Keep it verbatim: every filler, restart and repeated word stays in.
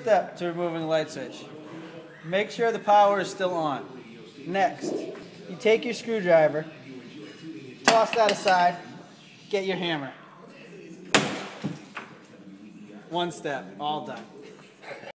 step to removing the light switch. Make sure the power is still on. Next, you take your screwdriver, toss that aside, get your hammer. One step, all done.